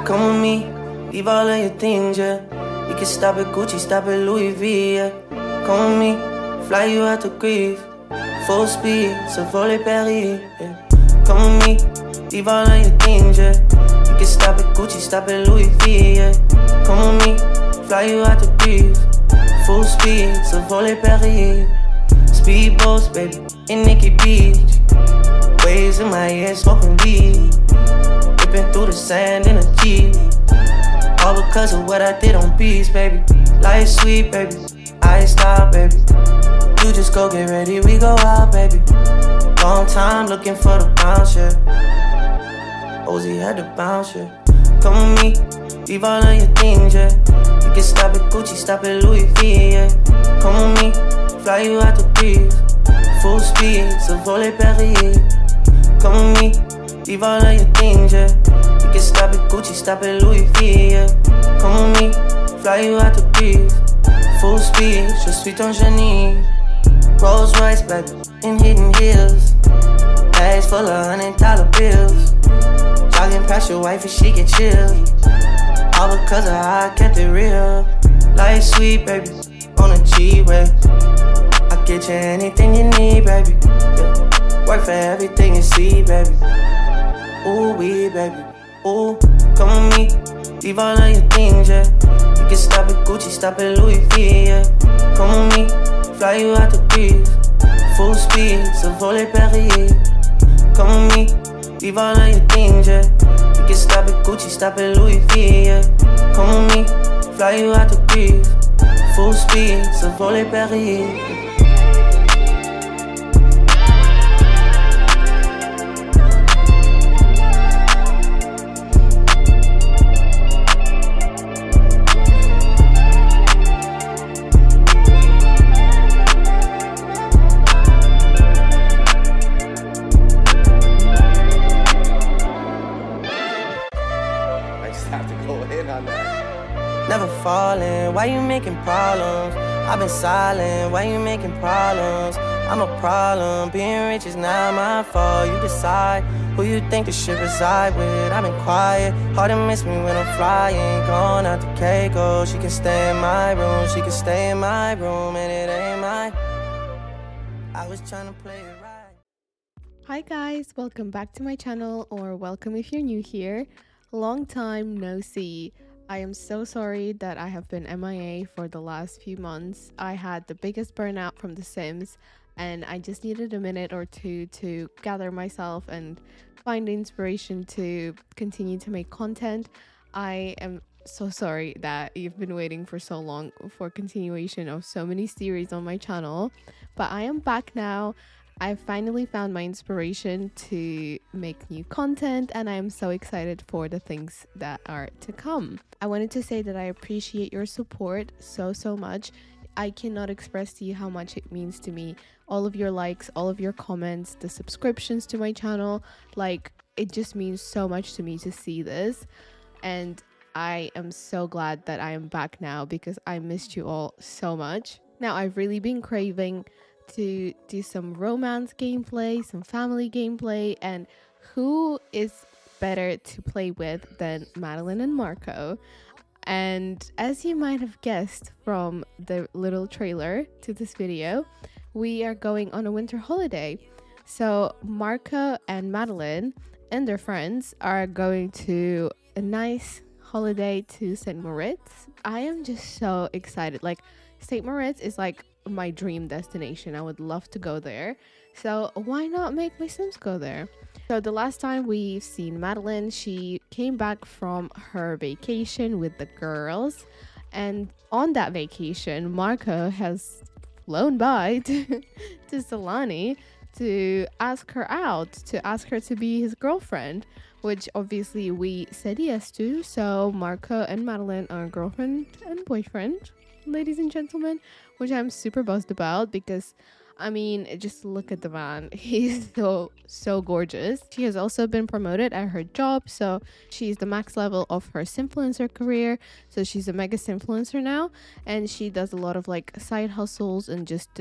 Come with me, leave all of your things, yeah. You can stop at Gucci, stop at Louis V, yeah. Come with me, fly you out to Greece. Full speed, so volley Paris, yeah. Come with me, leave all of your things, yeah. You can stop at Gucci, stop at Louis V, yeah. Come with me, fly you out to Greece. Full speed, so volley Paris. Speedboats, baby, in Nikki Beach. Waves in my head, smoking weed. Ripping through the sand in a Jeep. All because of what I did on beats, baby. Life sweet, baby, I stop, baby. You just go get ready, we go out, baby. Long time looking for the bounce, yeah. Ozzy had to bounce, yeah. Come with me, leave all of your things, yeah. You can stop at Gucci, stop at Louis V, yeah. Come with me, fly you out to Greece. Full speed, so volley Paris. Come with me, leave all of your things, yeah. You can stop at Gucci, stop at Louis V, yeah. Come with me, fly you out to Greece. Full speed, je suis ton génie. Rolls Royce, baby, in hidden hills. Bags full of $100 bills. Jogging past your wife and she get chilled. All because of how I kept it real. Life sweet, baby, on a G-way. I get you anything you need, baby, yeah. Work for everything you see, baby. Ooh, we, baby, ooh. Come with me, leave all of your things, yeah. You can stop at Gucci, stop at Louis V, yeah. Come with me, fly you out to Greece. Full speed, so volley Paris. Come with me, leave all of your things, yeah. You can stop at Gucci, stop at Louis V, yeah. Come with me, fly you out to Greece. Full speed, so volley Paris. Never falling, why you making problems? I've been silent, why you making problems? I'm a problem, being rich is not my fault. You decide who you think the shit reside with. I've been quiet, hard to miss me when I'm flying. Going out to Keiko, she can stay in my room. She can stay in my room and it ain't mine. I was trying to play it right. Hi guys, welcome back to my channel, or welcome if you're new here. Long time no see. I am so sorry that I have been MIA for the last few months. I had the biggest burnout from The Sims and I just needed a minute or two to gather myself and find inspiration to continue to make content. I am so sorry that you've been waiting for so long for continuation of so many series on my channel, but I am back now. I finally found my inspiration to make new content and I am so excited for the things that are to come. I wanted to say that I appreciate your support so much. I cannot express to you how much it means to me. All of your likes, all of your comments, the subscriptions to my channel, like it just means so much to me to see this. And I am so glad that I am back now because I missed you all so much. Now I've really been craving to do some romance gameplay, some family gameplay, and who is better to play with than Madelyn and Marco? And as you might have guessed from the little trailer to this video, we are going on a winter holiday. So Marco and Madelyn and their friends are going to a nice holiday to St. Moritz. I am just so excited. Like, St. Moritz is like my dream destination. I would love to go there, so why not make my Sims go there? So the last time we've seen Madelyn, she came back from her vacation with the girls, and on that vacation Marco has flown by to Solani to ask her out, to ask her to be his girlfriend, which obviously we said yes to. So Marco and Madelyn are girlfriend and boyfriend, ladies and gentlemen, which I'm super buzzed about because I mean, just look at the man. He's so gorgeous. She has also been promoted at her job, so she's the max level of her influencer career. So she's a mega influencer now, and she does a lot of like side hustles and just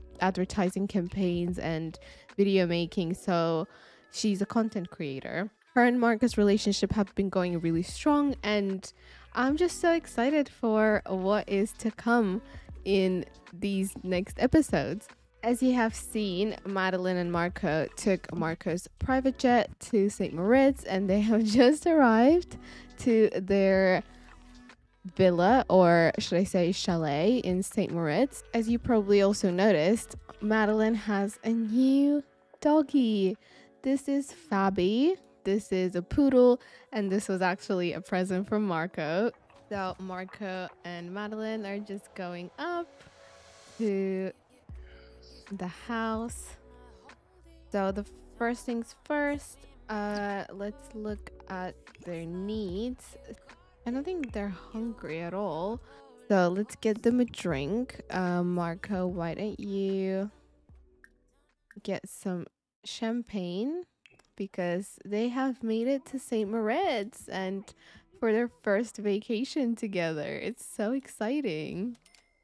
advertising campaigns and video making. So she's a content creator. Her and Marco's relationship have been going really strong, and I'm just so excited for what is to come in these next episodes. As you have seen, Madelyn and Marco took Marco's private jet to St. Moritz, and they have just arrived to their villa, or should I say chalet, in St. Moritz. As you probably also noticed, Madelyn has a new doggy. This is Fabi. This is a poodle, and this was actually a present from Marco. So Marco and Madelyn are just going up to the house. So the first things first, let's look at their needs. I don't think they're hungry at all. So let's get them a drink. Marco, why don't you get some champagne? Because they have made it to St. Moritz and for their first vacation together. It's so exciting.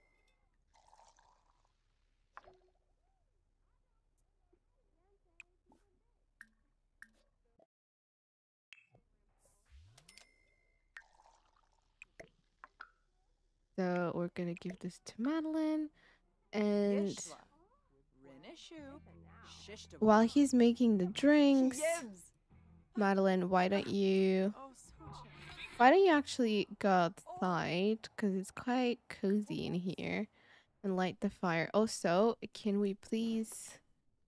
So we're gonna give this to Madelyn, and while he's making the drinks, Madelyn, why don't you actually go outside, because it's quite cozy in here, and light the fire. Also, can we please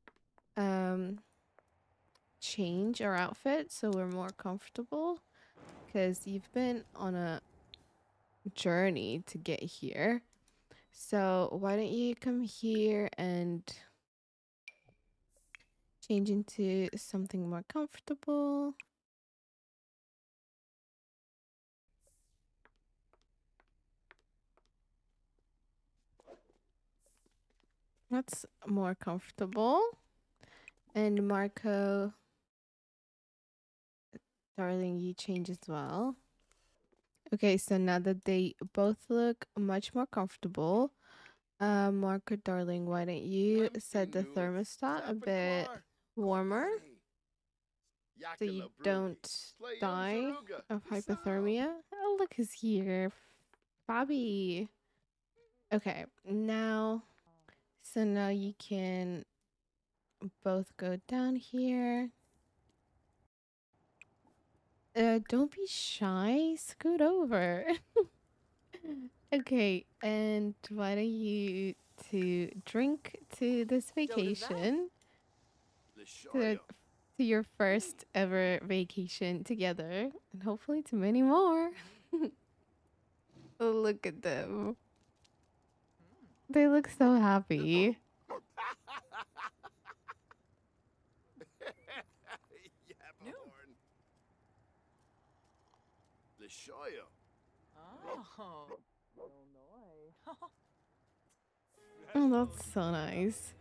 change our outfit so we're more comfortable, because you've been on a journey to get here. So why don't you come here and change into something more comfortable. That's more comfortable. And Marco, darling, you change as well. Okay, so now that they both look much more comfortable, Marco, darling, why don't you set the thermostat a bit warmer so you don't die of hypothermia? Oh, look who's here. Bobby. Okay, now, so now you can both go down here. Don't be shy. Scoot over. Okay, and why don't you to drink to this vacation? To, to your first ever vacation together, and hopefully to many more. Look at them. They look so happy. Oh, that's so nice.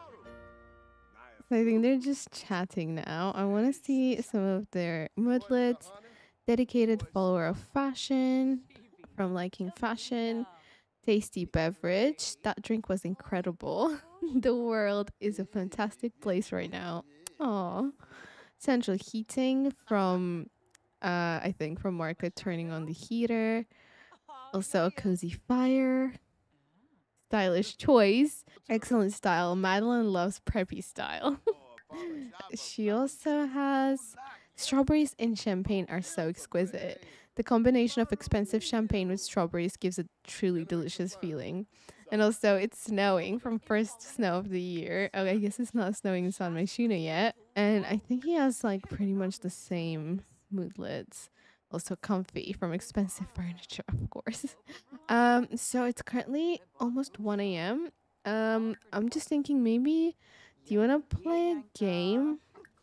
So I think they're just chatting now. I want to see some of their moodlets. Dedicated follower of fashion, from liking fashion. Tasty beverage. That drink was incredible. The world is a fantastic place right now. Aw. Central heating from, I think from Marco turning on the heater. Also a cozy fire. Stylish choice. Excellent style. Madelyn loves preppy style. She also has strawberries in champagne are so exquisite. The combination of expensive champagne with strawberries gives a truly delicious feeling. And also, it's snowing from first snow of the year. Oh, I guess it's not snowing in San Myshuno yet. And I think he has like pretty much the same moodlets. Also comfy from expensive furniture, of course. So it's currently almost 1 a.m. I'm just thinking maybe do you wanna play a game?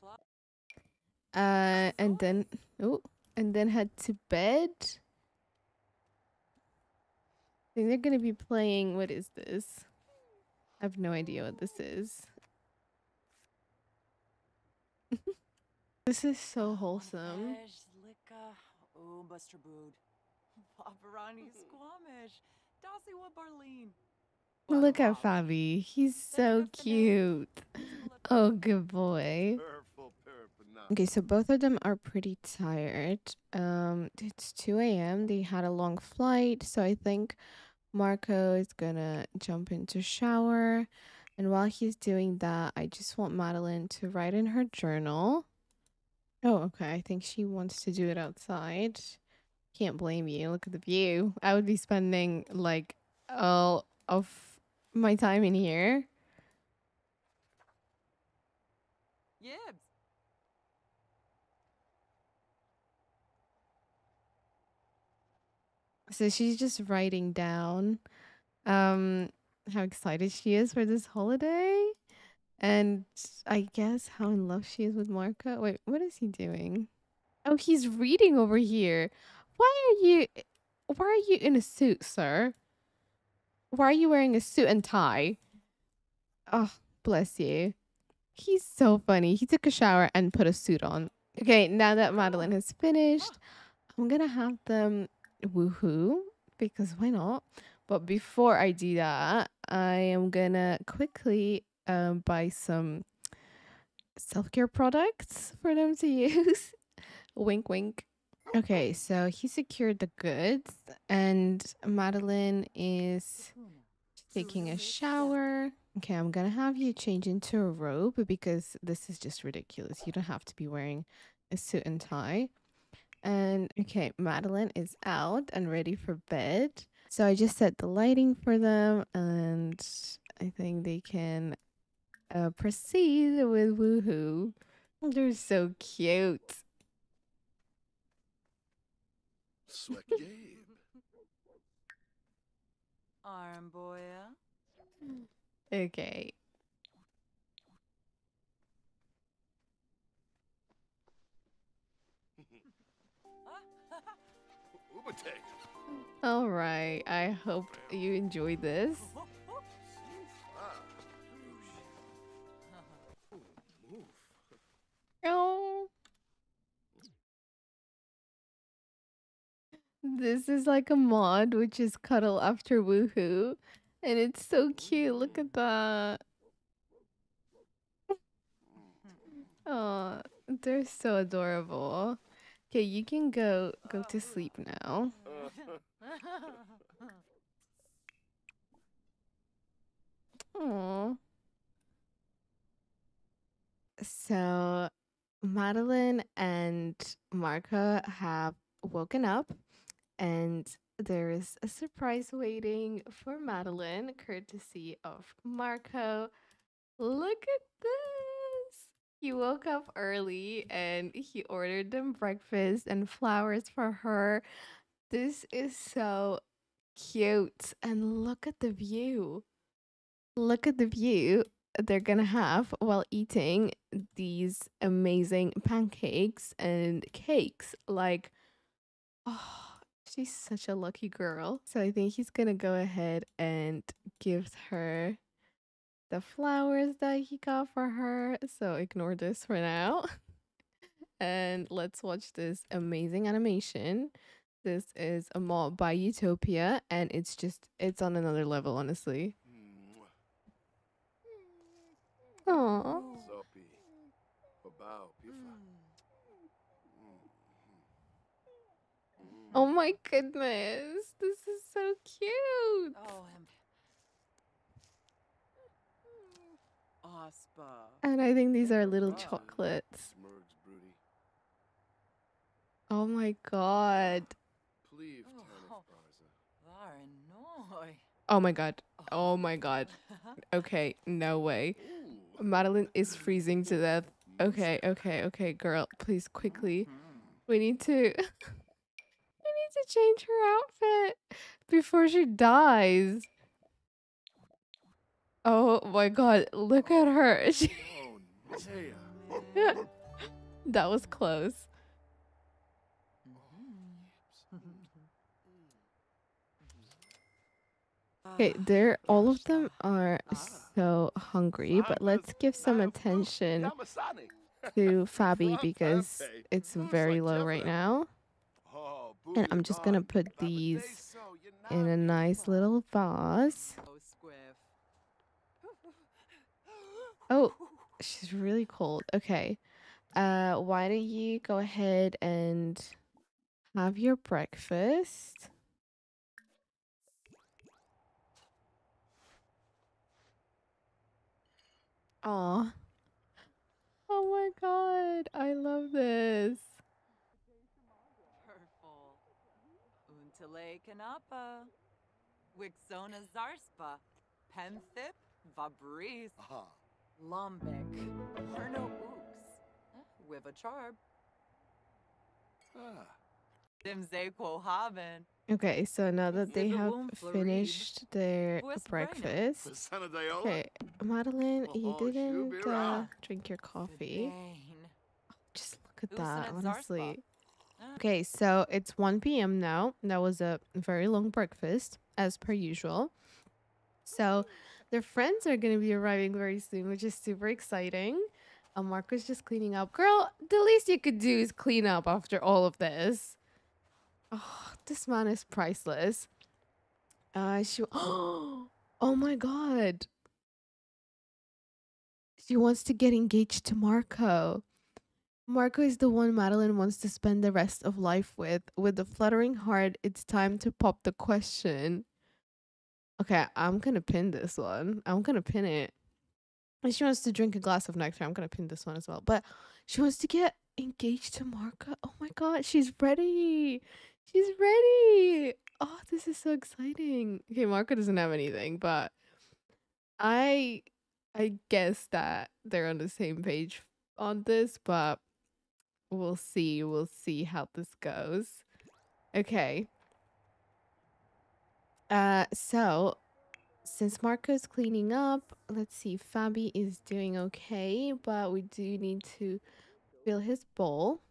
And then and then head to bed. I think they're gonna be playing, what is this? I have no idea what this is. This is so wholesome. Look at Fabi. He's so cute. Oh, good boy. Okay, so both of them are pretty tired. It's 2 a.m. They had a long flight, so I think Marco is gonna jump into shower. And while he's doing that, I just want Madeline to write in her journal. Oh, okay. I think she wants to do it outside. Can't blame you. Look at the view. I would be spending like all of my time in here. Yeah. So she's just writing down how excited she is for this holiday. And I guess how in love she is with Marco. Wait, what is he doing? Oh, he's reading over here. Why are you in a suit, sir? Why are you wearing a suit and tie? Oh, bless you. He's so funny. He took a shower and put a suit on. Okay, now that Madeline has finished, I'm gonna have them woohoo because why not? But before I do that, I am gonna quickly buy some self-care products for them to use. Wink, wink. Okay, so he secured the goods, and Madeline is taking a shower. Okay, I'm gonna have you change into a robe because this is just ridiculous. You don't have to be wearing a suit and tie. And okay, Madeline is out and ready for bed. So I just set the lighting for them, and I think they can proceed with woohoo. They're so cute. Sweat Gabe. Arm boy. Okay. All right. I hope you enjoyed this. Oh. This is like a mod, which is cuddle after woohoo. And it's so cute. Look at that. Oh, they're so adorable. Okay, you can go to sleep now. Aww. So Madeline and Marco have woken up, and there is a surprise waiting for Madeline, courtesy of Marco. Look at this. He woke up early and he ordered them breakfast and flowers for her. This is so cute. And look at the view. Look at the view they're gonna have while eating these amazing pancakes and cakes. Like, oh, she's such a lucky girl. So I think he's gonna go ahead and give her the flowers that he got for her. So ignore this for now. And let's watch this amazing animation. This is a mod by Utopia, and it's on another level, honestly. Aww. Oh my goodness. This is so cute. Oh, Ospa. And I think these are little chocolates. Oh my god. Oh my god. Oh my god. Okay, no way. Madeline is freezing to death. Okay, girl, please quickly. We need to change her outfit before she dies. Oh my god, look at her. That was close. Okay, all of them are so hungry, but let's give some attention to Fabi because it's very low right now. And I'm just gonna put these in a nice little vase. Oh, she's really cold. Okay, Why don't you go ahead and have your breakfast? Oh, oh my God, I love this. Purple. Untele kanapa. Wixona zarspa. Penthip vabris. Aha. Lumbik. Horno ooks. With a charb. Ah. Dimze quo haben. Okay, so now that they have Zibawum florib. finished their Pues breakfast, Fasana Dayola? okay, Madeline, you Oh, didn't shubira. drink your coffee. Bane. Just look at Usan that, at honestly. Zarspa. Okay, so it's 1 p.m. now. That was a very long breakfast, as per usual. So their friends are going to be arriving very soon, which is super exciting. Marco's just cleaning up. Girl, the least you could do is clean up after all of this. Oh, this man is priceless. Oh my God. She wants to get engaged to Marco. Marco is the one Madeline wants to spend the rest of life with. With a fluttering heart, it's time to pop the question. Okay, I'm gonna pin this one. I'm gonna pin it. And she wants to drink a glass of nectar. I'm gonna pin this one as well. But she wants to get engaged to Marco. Oh my God, she's ready. She's ready. Oh, this is so exciting. Okay, Marco doesn't have anything, but I I guess that they're on the same page on this, but we'll see. We'll see how this goes. Okay. So since Marco's cleaning up, let's see. Fabi is doing okay, but we do need to fill his bowl.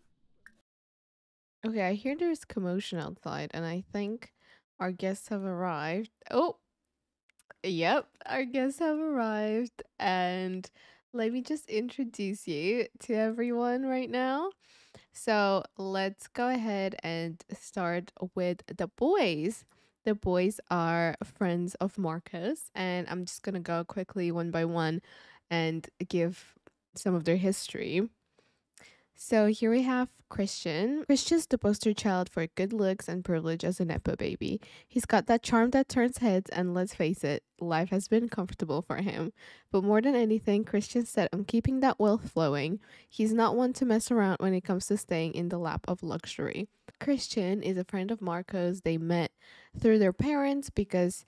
Okay, I hear there's commotion outside, and I think our guests have arrived. Oh, yep, our guests have arrived, and let me just introduce you to everyone right now. So let's go ahead and start with the boys. The boys are friends of Marcus, and I'm just gonna go quickly one by one and give some of their history. So here we have Christian. Christian's the poster child for good looks and privilege as a Nepo baby. He's got that charm that turns heads, and let's face it, life has been comfortable for him. But more than anything, Christian set on keeping that wealth flowing. He's not one to mess around when it comes to staying in the lap of luxury. Christian is a friend of Marco's. They met through their parents because,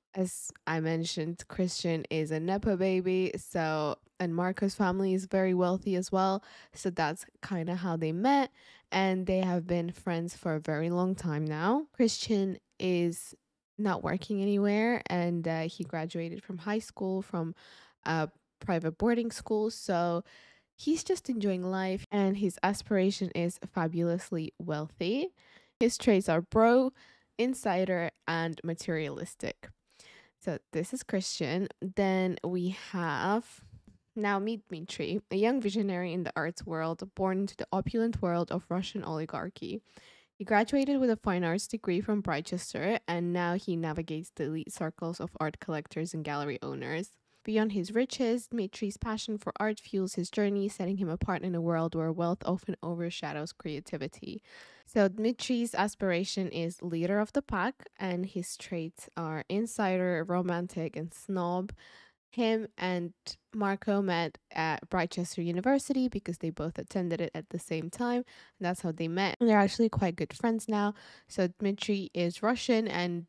as I mentioned, Christian is a Nepo baby, so and Marco's family is very wealthy as well. So that's kind of how they met, and they have been friends for a very long time now. Christian is not working anywhere, and he graduated from high school from a private boarding school, so he's just enjoying life, and his aspiration is fabulously wealthy. His traits are bro, insider, and materialistic. So this is Christian. Then we have now meet Dmitry, a young visionary in the arts world, born into the opulent world of Russian oligarchy. He graduated with a fine arts degree from Brichester, and now he navigates the elite circles of art collectors and gallery owners. Beyond his riches, Dmitry's passion for art fuels his journey, setting him apart in a world where wealth often overshadows creativity. So Dmitry's aspiration is leader of the pack, and his traits are insider, romantic, and snob. Him and Marco met at Brichester University because they both attended it at the same time. And that's how they met. And they're actually quite good friends now. So Dmitry is Russian, and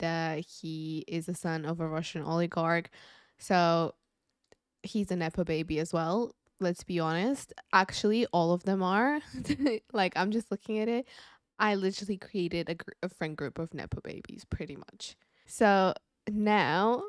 he is the son of a Russian oligarch. So he's a Nepo baby as well. Let's be honest. Actually, all of them are. Like, I'm just looking at it. I literally created a friend group of Nepo babies, pretty much. So now,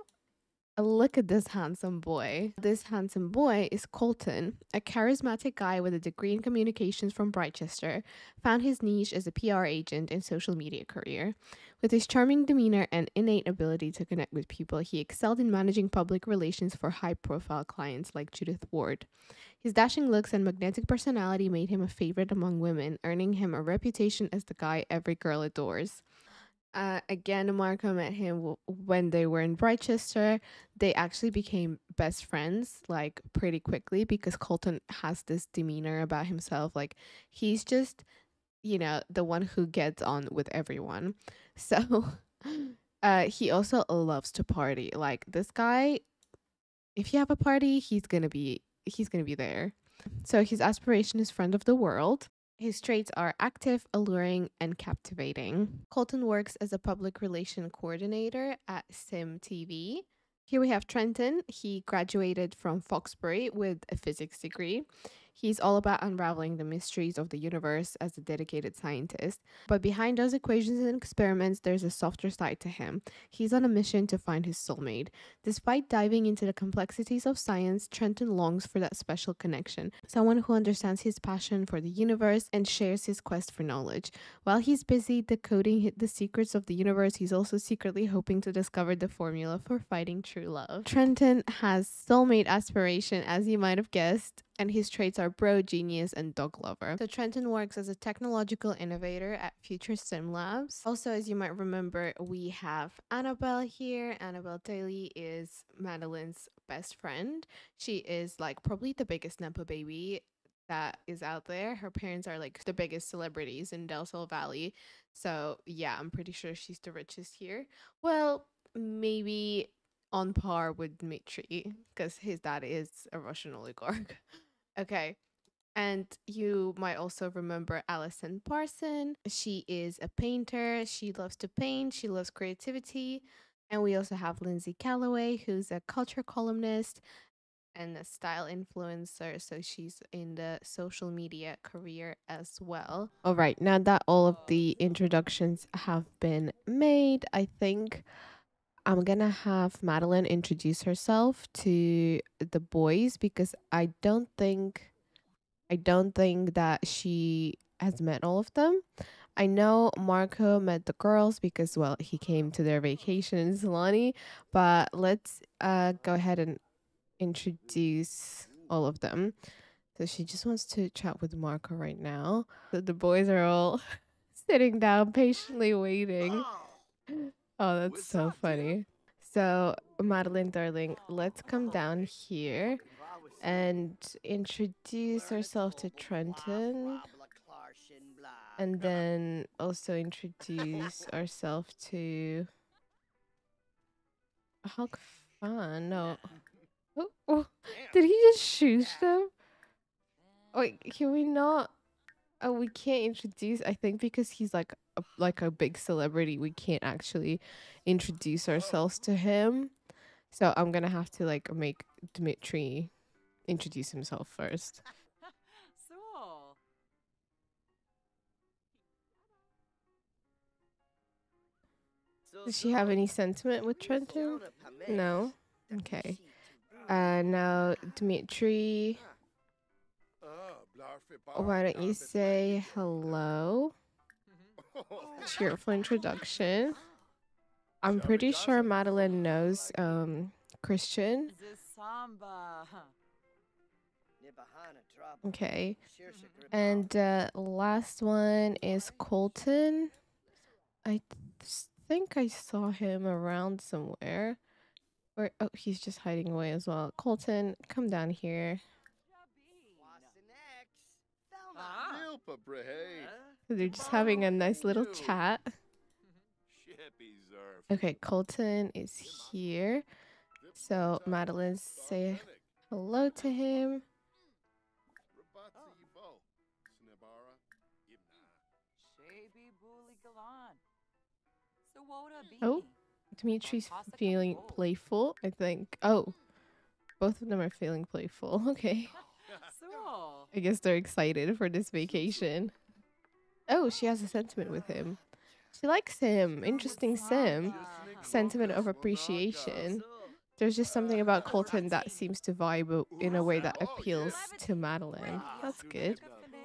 look at this handsome boy. This handsome boy is Colton, a charismatic guy with a degree in communications from Brichester, found his niche as a PR agent in social media career. With his charming demeanor and innate ability to connect with people, he excelled in managing public relations for high-profile clients like Judith Ward. His dashing looks and magnetic personality made him a favorite among women, earning him a reputation as the guy every girl adores. Again, Marco met him when they were in Rochester. They actually became best friends like pretty quickly because Colton has this demeanor about himself. Like he's just, the one who gets on with everyone. So he also loves to party. Like this guy, if you have a party, he's gonna be there. So his aspiration is friend of the world. His traits are active, alluring, and captivating. Colton works as a public relation coordinator at Sim TV. Here we have Trenton. He graduated from Foxbury with a physics degree. He's all about unraveling the mysteries of the universe as a dedicated scientist. But behind those equations and experiments, there's a softer side to him. He's on a mission to find his soulmate. Despite diving into the complexities of science, Trenton longs for that special connection, someone who understands his passion for the universe and shares his quest for knowledge. While he's busy decoding the secrets of the universe, he's also secretly hoping to discover the formula for finding true love. Trenton has soulmate aspiration, as you might have guessed, and his traits are bro, genius, and dog lover. So Trenton works as a technological innovator at Future Sim Labs. Also, as you might remember, we have Annabelle here. Annabelle Daly is Madelyn's best friend. She is like probably the biggest Nepo baby that is out there. Her parents are like the biggest celebrities in Del Sol Valley. So yeah, I'm pretty sure she's the richest here. Well, maybe on par with Dmitry because his dad is a Russian oligarch. Okay. And you might also remember Alison Parson. She is a painter. She loves to paint. She loves creativity. And we also have Lindsay Calloway, who's a culture columnist and a style influencer. So she's in the social media career as well. All right. Now that all of the introductions have been made, I think I'm gonna have Madelyn introduce herself to the boys because I don't think that she has met all of them. I know Marco met the girls because well he came to their vacation in Solani, but let's go ahead and introduce all of them. So she just wants to chat with Marco right now. So the boys are all sitting down patiently waiting. Oh, that's so funny. So, Madelyn, darling, let's come down here and introduce ourselves to Trenton. And then also introduce ourselves to Hulk Fan. No. Oh, did he just shoot them? Wait, can we not? Oh, we can't introduce. I think because he's like a big celebrity, we can't actually introduce ourselves to him. So I'm gonna have to like make Dmitry introduce himself first. So. Does she have any sentiment with Trenton? No. Okay. Now Dmitry, why don't you say hello? Cheerful introduction. I'm pretty sure Madelyn knows Christian. Samba. Okay. And last one is Colton. I think I saw him around somewhere. Or oh, he's just hiding away as well. Colton, come down here. So they're just having a nice little chat. Okay, Colton is here. So Madelyn, say hello to him. Oh, Dimitri's feeling playful, I think. Oh, both of them are feeling playful. Okay. I guess they're excited for this vacation. Oh, she has a sentiment with him. She likes him. Interesting sim. Sentiment of appreciation. There's just something about Colton that seems to vibe in a way that appeals to Madelyn. That's good.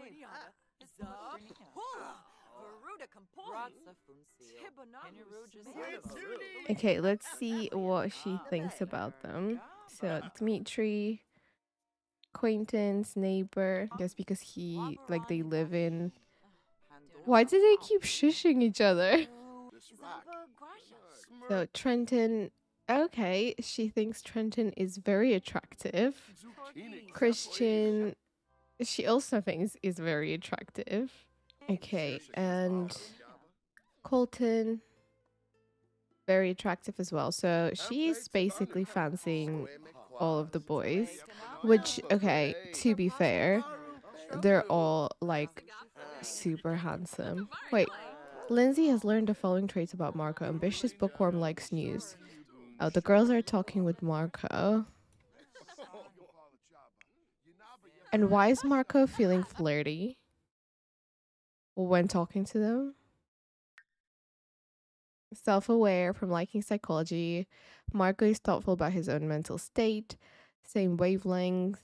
Okay, let's see what she thinks about them. So, Dmitry, acquaintance, neighbor. I guess because they live in... Why do they keep shushing each other? this rack. So Trenton, okay, she thinks Trenton is very attractive. Christian, she also thinks is very attractive. Okay, and Colton, very attractive as well. So she's basically fancying all of the boys, which, okay, to be fair, they're all like super handsome. Wait, Lindsay has learned the following traits about Marco. Ambitious, bookworm, likes news. Oh, the girls are talking with Marco. And why is Marco feeling flirty when talking to them? Self-aware from liking psychology. Marco is thoughtful about his own mental state. Same wavelength.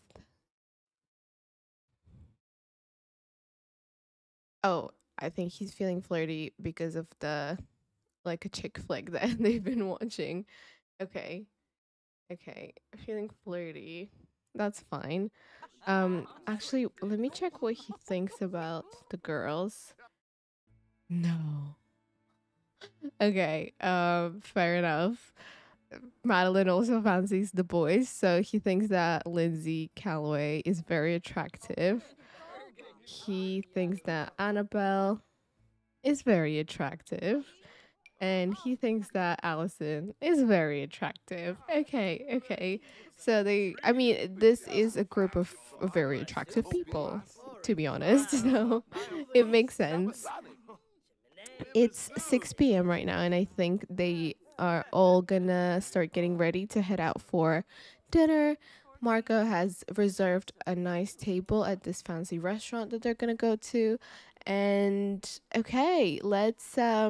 Oh, I think he's feeling flirty because of the like a chick flick that they've been watching. Okay. Okay. Feeling flirty. That's fine. Actually, let me check what he thinks about the girls. No. Okay, fair enough. Madeline also fancies the boys, so he thinks that Lindsay Calloway is very attractive. He thinks that Annabelle is very attractive. And he thinks that Allison is very attractive. Okay, okay. So I mean, this is a group of very attractive people, to be honest. So it makes sense. It's 6 p.m. right now, and I think they are all gonna start getting ready to head out for dinner. Marco has reserved a nice table at this fancy restaurant that they're gonna go to. And okay, let's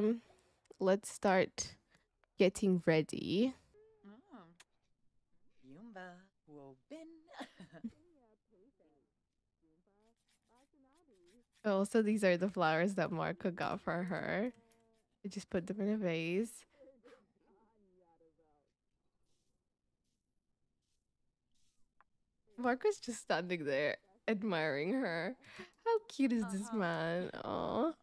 start getting ready. Also, these are the flowers that Marco got for her. I just put them in a vase. Marco's just standing there admiring her. How cute is this man? Aw.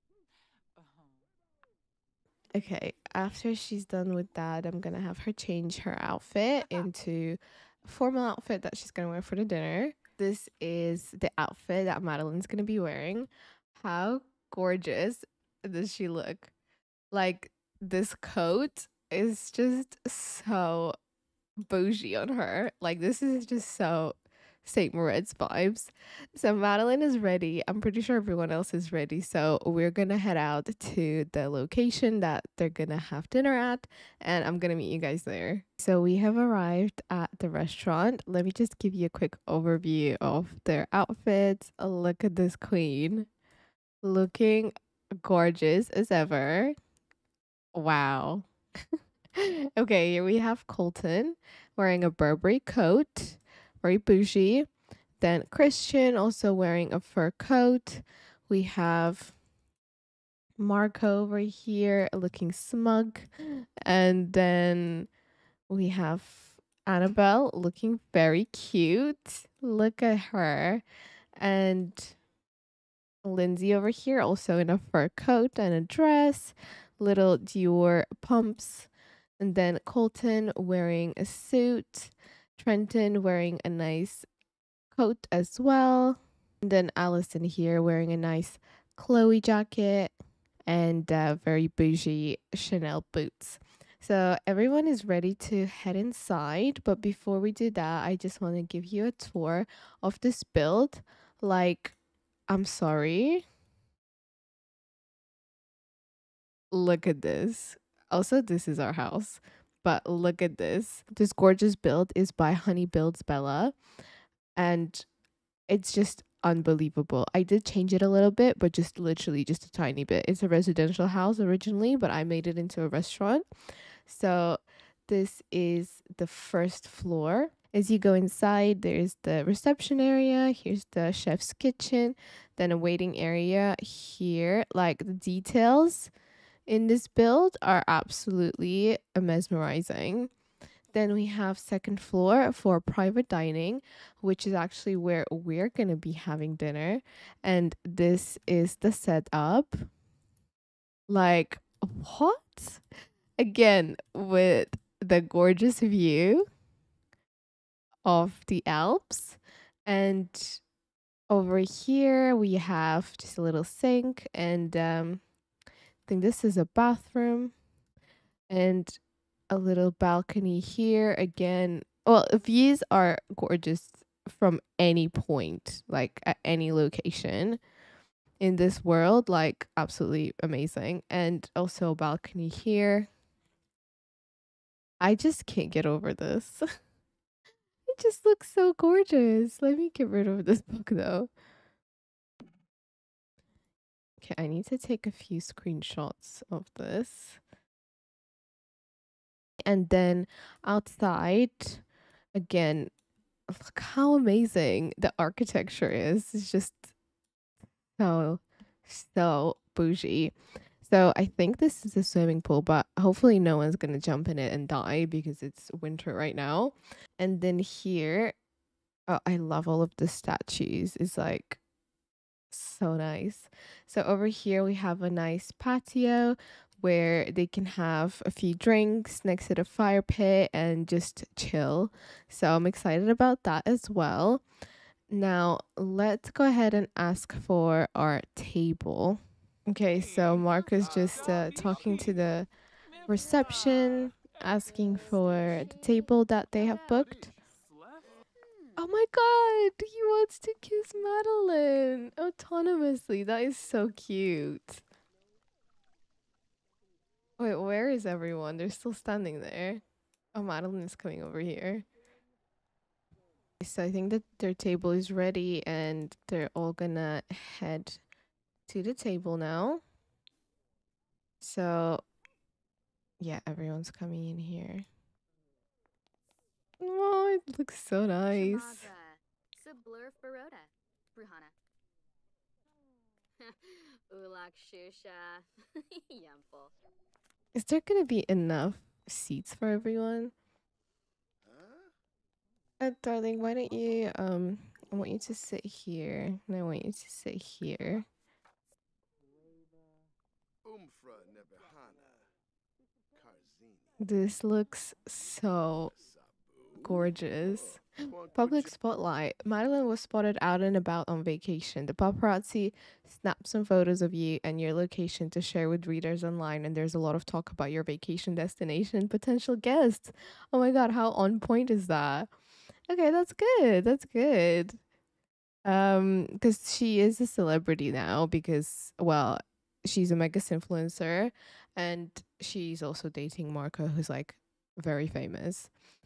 Okay, after she's done with that, I'm gonna have her change her outfit into a formal outfit that she's gonna wear for the dinner. This is the outfit that Madeline gonna be wearing. How gorgeous does she look? Like, this coat is just so bougie on her. Like, this is just so St. Moritz vibes. So Madeline is ready. I'm pretty sure everyone else is ready. So we're gonna head out to the location that they're gonna have dinner at, and I'm gonna meet you guys there. So we have arrived at the restaurant. Let me just give you a quick overview of their outfits. Look at this queen, looking gorgeous as ever. Wow. Okay, here we have Colton wearing a Burberry coat, very bougie. Then Christian also wearing a fur coat. We have Marco over here looking smug. And then we have Annabelle looking very cute. Look at her. And Lindsay over here also in a fur coat and a dress, little Dior pumps. And then Colton wearing a suit. Trenton wearing a nice coat as well. And then Allison here wearing a nice Chloe jacket and very bougie Chanel boots. So everyone is ready to head inside. But before we do that, I just want to give you a tour of this build. Like, I'm sorry. Look at this. Also, this is our house. But look at this. This gorgeous build is by Honey Builds Bella. And it's just unbelievable. I did change it a little bit, but just literally just a tiny bit. It's a residential house originally, but I made it into a restaurant. So this is the first floor. As you go inside, there's the reception area. Here's the chef's kitchen. Then a waiting area here. Like, the details in this build are absolutely mesmerizing. Then we have second floor for private dining, which is actually where we're going to be having dinner. And this is the setup. Like, what? Again, with the gorgeous view of the Alps. And over here, we have just a little sink. And I think this is a bathroom. And a little balcony here. Again, well, views are gorgeous from any point, like at any location in this world, like absolutely amazing. And also a balcony here. I just can't get over this. It just looks so gorgeous. Let me get rid of this book though. Okay, I need to take a few screenshots of this. And then outside, again, look how amazing the architecture is. It's just so, so bougie. So I think this is a swimming pool, but hopefully no one's gonna jump in it and die because it's winter right now. And then here, oh, I love all of the statues. It's like so nice. So over here we have a nice patio where they can have a few drinks next to the fire pit and just chill. So I'm excited about that as well. Now let's go ahead and ask for our table. Okay, so Marco's just talking to the reception, asking for the table that they have booked. Oh my god, he wants to kiss Madeline autonomously. That is so cute. Wait, where is everyone? They're still standing there. Oh, Madeline is coming over here. So I think that their table is ready and they're all gonna head to the table now. So yeah, everyone's coming in here. Oh, it looks so nice. Is there gonna be enough seats for everyone? Darling, why don't you I want you to sit here and I want you to sit here. This looks so gorgeous. Public spotlight. Madeline was spotted out and about on vacation. The paparazzi snapped some photos of you and your location to share with readers online, and there's a lot of talk about your vacation destination and potential guests. Oh my god, how on point is that? Okay, that's good. That's good. Because she is a celebrity now because, well, she's a mega influencer and she's also dating Marco, who's like very famous.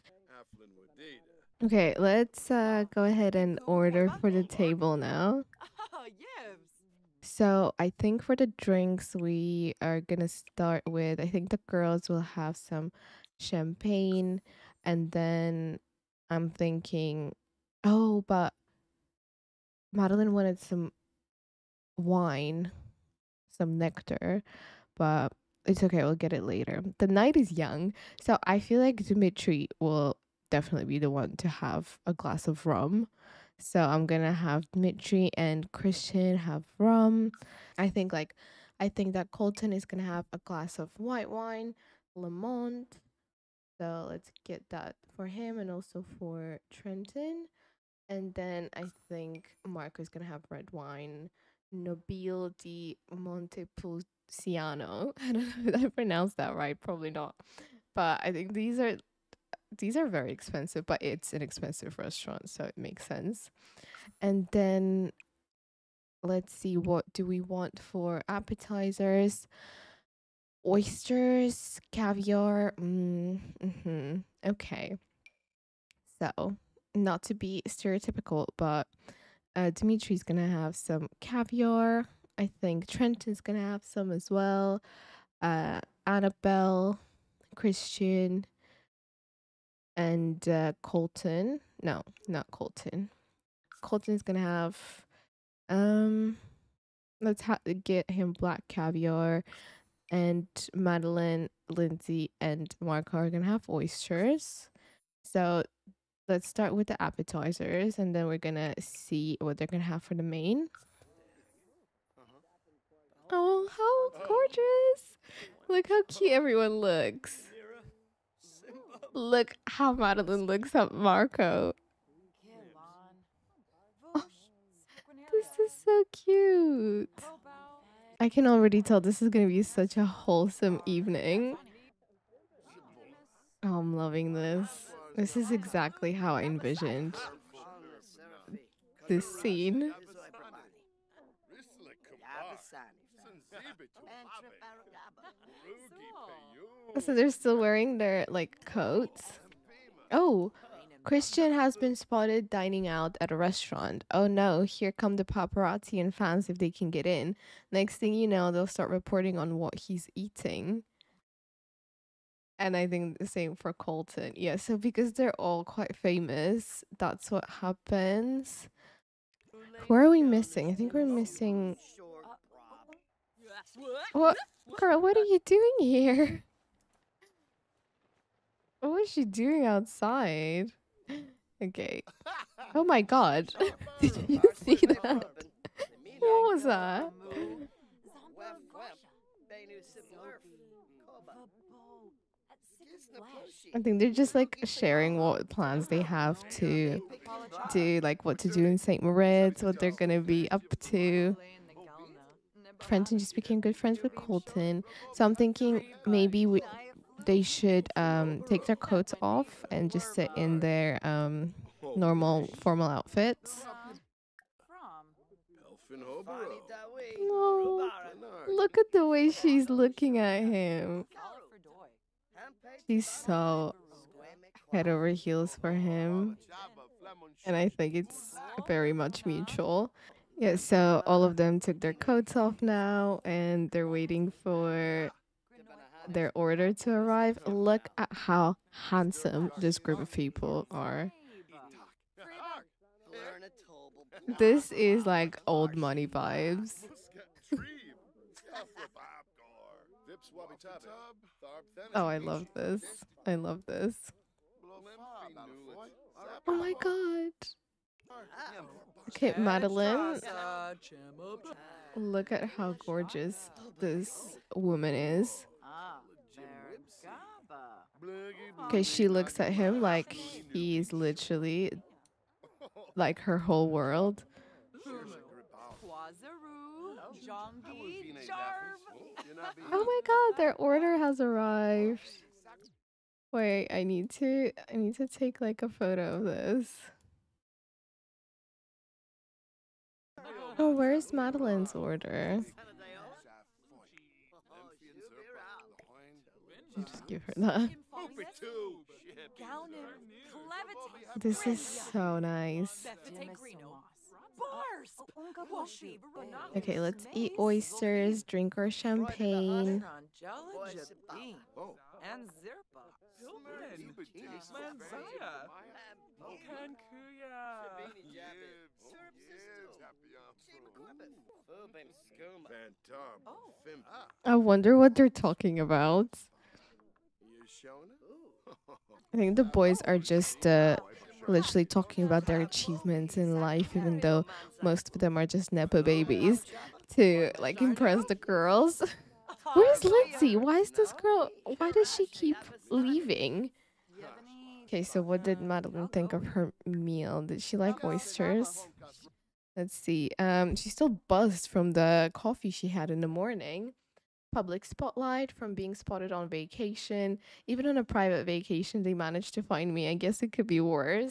Okay, let's go ahead and order for the table now. Oh, yes. So I think for the drinks we are gonna start with, I think the girls will have some champagne, and then I'm thinking, oh, but Madeline wanted some wine, some nectar, but it's okay, we'll get it later. The night is young, so I feel like Dimitri will definitely be the one to have a glass of rum. So I'm gonna have Dmitri and Christian have rum. I think like I think that Colton is gonna have a glass of white wine, Lemont. So let's get that for him and also for Trenton. And then I think Marco's gonna have red wine, Nobile di Montepulciano. I don't know if I pronounced that right, probably not. But I think these are very expensive, but it's an expensive restaurant, so it makes sense. And then let's see, what do we want for appetizers? Oysters, caviar. Okay. So, not to be stereotypical, but Dimitri's gonna have some caviar. I think Trenton's gonna have some as well. Annabelle, Christian, and Colton. No, not Colton. Colton's gonna have um. Let's get him black caviar, and Madeline, Lindsay, and Marco are gonna have oysters. So let's start with the appetizers and then we're gonna see what they're gonna have for the main. Oh, how gorgeous! Look how cute everyone looks. Look how Madeline looks at Marco. This is so cute. I can already tell this is going to be such a wholesome evening. Oh, I'm loving this. This is exactly how I envisioned this scene. So they're still wearing their like coats. Oh, Christian has been spotted dining out at a restaurant. Oh no, here come the paparazzi and fans if they can get in. Next thing you know, they'll start reporting on what he's eating. And I think the same for Colton. Yeah, so because they're all quite famous, that's what happens. Who are we missing? I think we're missing. What? Girl, what are you doing here? What was she doing outside? Okay. Oh my god. Did you see that? What was that? I think they're just like sharing what plans they have to do, like what to do in St. Moritz, what they're gonna be up to. Frenton just became good friends with Colton. So I'm thinking maybe they should take their coats off and just sit in their normal formal outfits. Oh, look at the way she's looking at him. She's so head over heels for him. And I think it's very much mutual. Yeah, so all of them took their coats off now and they're waiting for their order to arrive. Look at how handsome this group of people are. This is like old money vibes. Oh, I love this. I love this. Oh my god. Okay, Madeline. Look at how gorgeous this woman is. Okay, she looks at him like he's literally like her whole world. Oh my god, their order has arrived. Wait, I need to take like a photo of this. Oh, where's Madeline's order? I'll just give her that. This is so nice. Okay, let's eat oysters, drink our champagne. I wonder what they're talking about. I think the boys are just literally talking about their achievements in life, even though most of them are just nepo babies to like impress the girls. Where's Lindsay? Why does she keep leaving? Okay, so what did Madeline think of her meal? Did she like oysters? Let's see. She's still buzzed from the coffee she had in the morning. Public spotlight from being spotted on vacation. Even on a private vacation, they managed to find me. I guess it could be worse.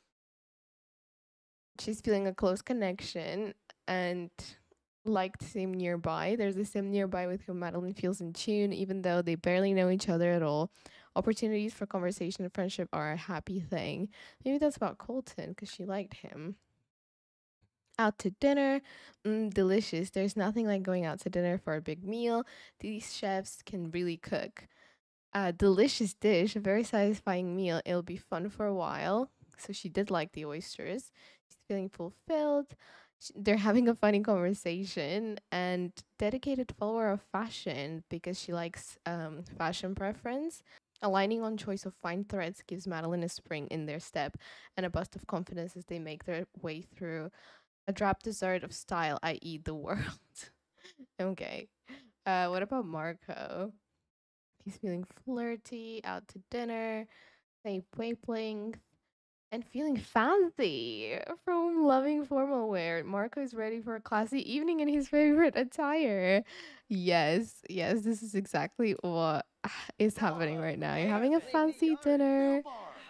She's feeling a close connection and liked sim nearby. There's a sim nearby with whom Madeline feels in tune, even though they barely know each other at all. Opportunities for conversation and friendship are a happy thing. Maybe that's about Colton because she liked him. Out to dinner, delicious. There's nothing like going out to dinner for a big meal. These chefs can really cook. A delicious dish, a very satisfying meal. It'll be fun for a while. So she did like the oysters. She's feeling fulfilled. They're having a funny conversation and dedicated follower of fashion because she likes fashion preference. Aligning on choice of fine threads gives Madeline a spring in their step and a burst of confidence as they make their way through a drab dessert of style, i.e. the world. Okay. What about Marco? He's feeling flirty, out to dinner, same wavelength, and feeling fancy from loving formal wear. Marco is ready for a classy evening in his favorite attire. Yes, yes, this is exactly what is happening right now. You're having a fancy dinner.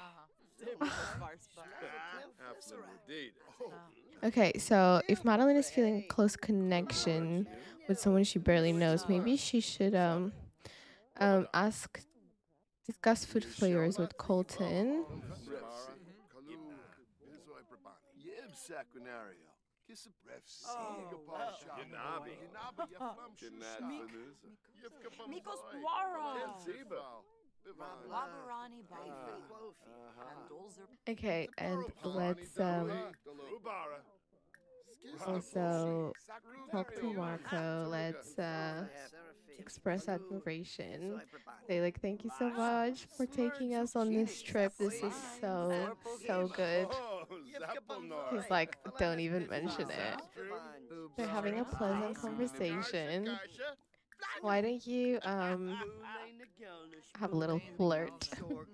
Affluent indeed. Okay, so if Madeline is feeling close connection with someone she barely knows, maybe she should ask discuss food flavors with Colton. Mikos Dwara. Wabarani Okay, and let's also talk to Marco. Let's express admiration. Say like, thank you so much for taking us on this trip. This is so good. He's like, don't even mention it. They're having a pleasant conversation. Why don't you have a little flirt?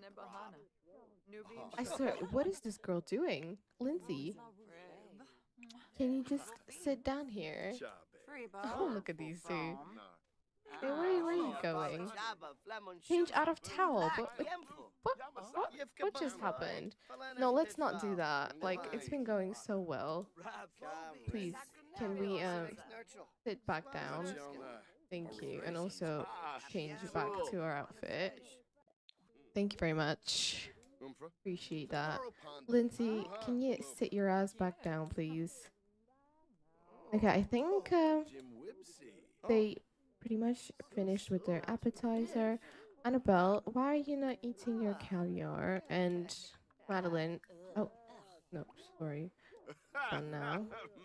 I swear, what is this girl doing? Lindsay, can you just sit down here? Oh, look at these two. Hey, where are you going? Change out of towel. What just happened? No, let's not do that. Like, it's been going so well. Please, can we sit back down? Thank you. And also change back to our outfit. Thank you very much. Appreciate that. Lindsay, can you sit your ass back down, please? Okay, I think they pretty much finished with their appetizer. Annabelle, why are you not eating your caviar? And Madeline, oh, no, sorry. Done now.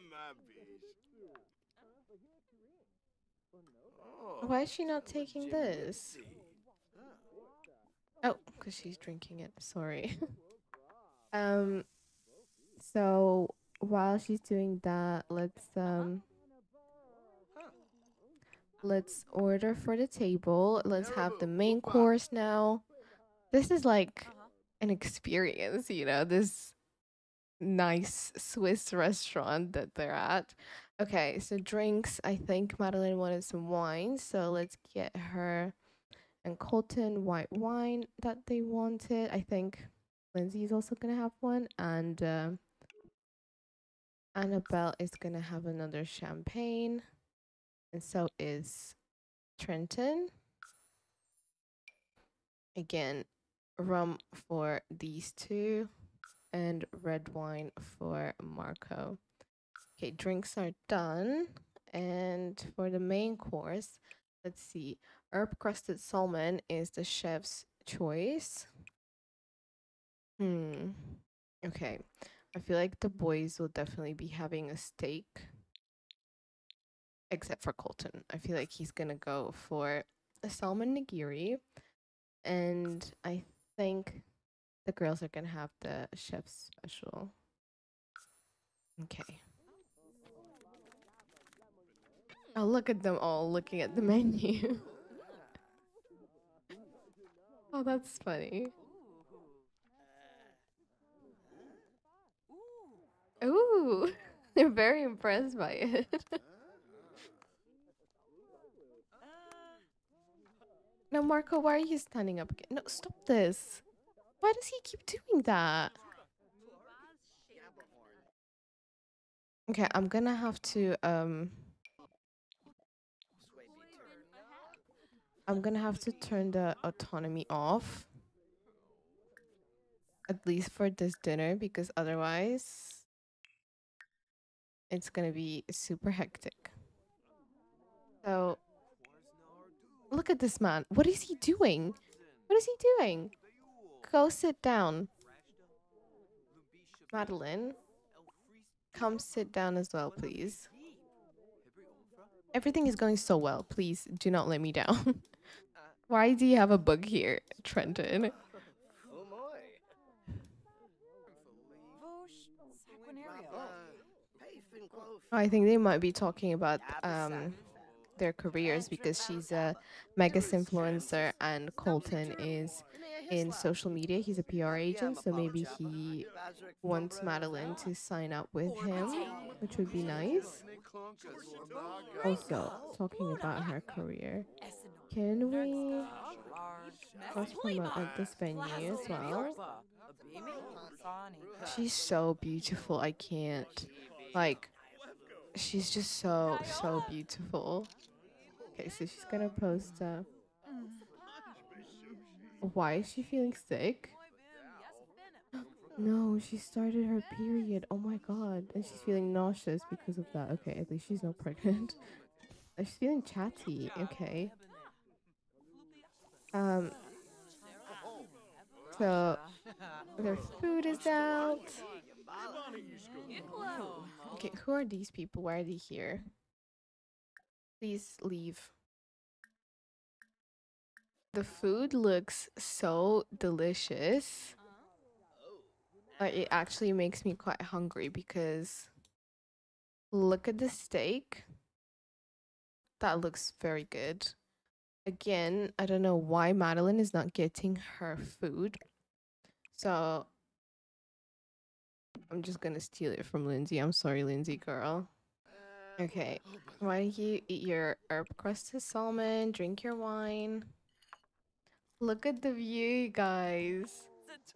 Why is she not taking this? Oh, because she's drinking it. Sorry. So while she's doing that, let's order for the table. Let's have the main course now. This is like an experience, you know, this nice Swiss restaurant that they're at. Okay, so drinks. I think Madeline wanted some wine, so let's get her and Colton white wine that they wanted. I think Lindsay is also gonna have one, and Annabelle is gonna have another champagne, and so is Trenton. Again, rum for these two, and red wine for Marco. Okay, drinks are done, and for the main course, let's see. Herb crusted salmon is the chef's choice. Okay. I feel like the boys will definitely be having a steak. Except for Colton. I feel like he's gonna go for a salmon nigiri. And I think the girls are gonna have the chef's special. Okay. Oh, look at them all looking at the menu. Oh, that's funny. Ooh, they're very impressed by it. Now, Marco, why are you standing up again? No, stop this. Why does he keep doing that? Okay, I'm gonna have to turn the autonomy off. At least for this dinner, because otherwise it's gonna be super hectic. So look at this man. What is he doing? What is he doing? Go sit down. Madeline, come sit down as well, please. Everything is going so well. Please do not let me down. Why do you have a bug here, Trenton? Oh, I think they might be talking about their careers because she's a mega influencer and Colton is in social media. He's a PR agent, so maybe he wants Madelyn to sign up with him, which would be nice. Also, talking about her career, can we cross promote at this venue as well? She's so beautiful. I can't. Like, she's just so beautiful. Okay, so she's gonna post why is she feeling sick? No, she started her period. Oh my god. And she's feeling nauseous because of that. Okay, at least she's not pregnant. She's feeling chatty. Okay. So their food is out. Okay, who are these people? Why are they here? Please leave. The food looks so delicious. It actually makes me quite hungry because look at the steak. That looks very good. Again, I don't know why Madelyn is not getting her food. So I'm just gonna steal it from Lindsay. I'm sorry, Lindsay girl. Okay, why don't you eat your herb crusted salmon, drink your wine. Look at the view, guys.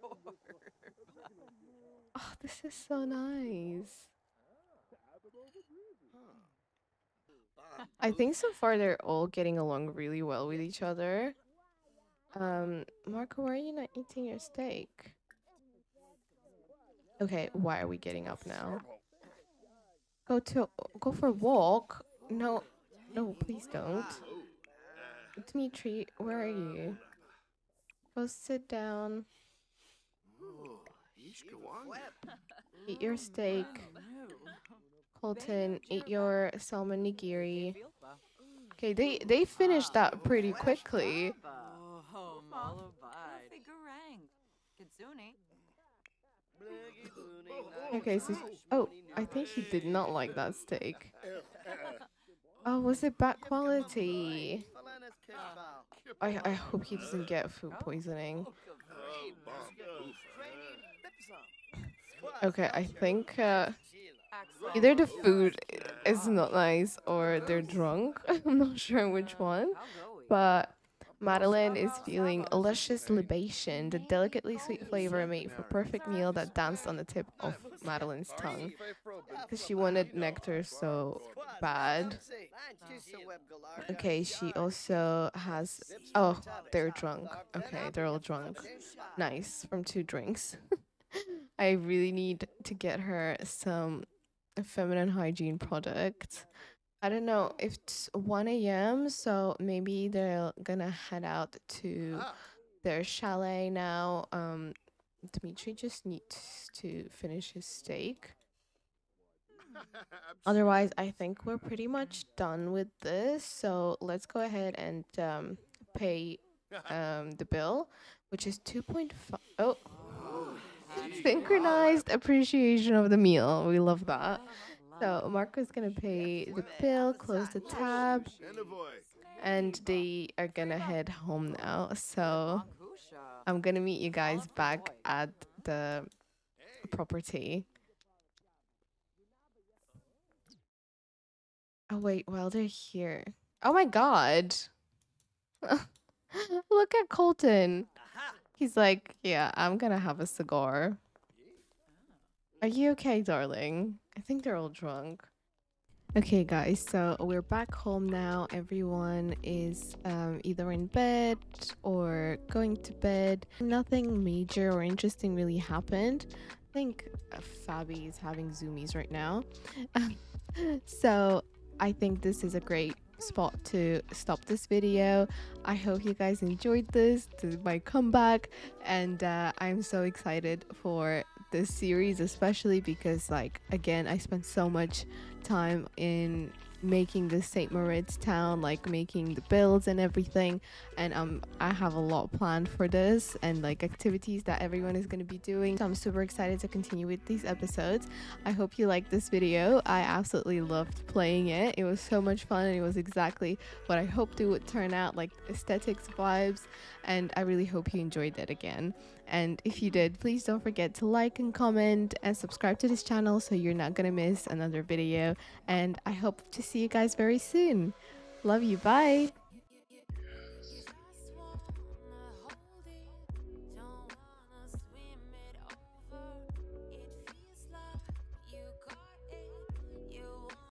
Oh, this is so nice. I think so far they're all getting along really well with each other. Marco, why are you not eating your steak? Okay, why are we getting up now? Go for a walk? No, please don't. Dimitri, where are you? Go sit down. Eat your steak. Colton, eat your salmon nigiri. Okay, they finished that pretty quickly. Okay, so oh, I think he did not like that steak. Oh, was it bad quality? I hope he doesn't get food poisoning. Okay, I think either the food is not nice or they're drunk. I'm not sure which one, but Madelyn is feeling a luscious libation, the delicately sweet flavor made for perfect meal that danced on the tip of Madelyn's tongue. Because she wanted nectar so bad. Okay, she also has... Oh, they're drunk. Okay, they're all drunk. Nice, from 2 drinks. I really need to get her some feminine hygiene products. I don't know if it's 1 a.m. so maybe they're gonna head out to their chalet now. Dimitri just needs to finish his steak. Otherwise, I think we're pretty much done with this. So let's go ahead and pay the bill, which is 2.5. Oh, synchronized appreciation of the meal. We love that. So Marco's gonna pay the bill, close the tab, and they are gonna head home now. So I'm gonna meet you guys back at the property. Oh wait, while they're here. Oh my god. Look at Colton. He's like, yeah, I'm gonna have a cigar. Are you okay, darling? I think they're all drunk. Okay, guys, so we're back home now. Everyone is either in bed or going to bed. Nothing major or interesting really happened. I think Fabi is having zoomies right now. So I think this is a great spot to stop this video. I hope you guys enjoyed this is my comeback, and I'm so excited for this series, especially because, like, again, I spent so much time in making the St. Moritz town, like making the builds and everything. And I have a lot planned for this, and like activities that everyone is going to be doing. So I'm super excited to continue with these episodes. I hope you liked this video. I absolutely loved playing it. It was so much fun, and it was exactly what I hoped it would turn out, like aesthetics, vibes, and I really hope you enjoyed it again. And if you did, please don't forget to like and comment and subscribe to this channel so you're not gonna miss another video. And I hope to see you guys very soon. Love you. Bye.